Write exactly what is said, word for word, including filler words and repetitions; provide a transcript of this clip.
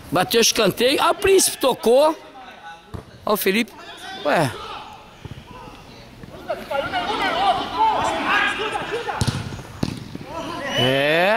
Bateu escanteio. Ah, o Príncipe tocou. Ó o Felipe. Ué. É.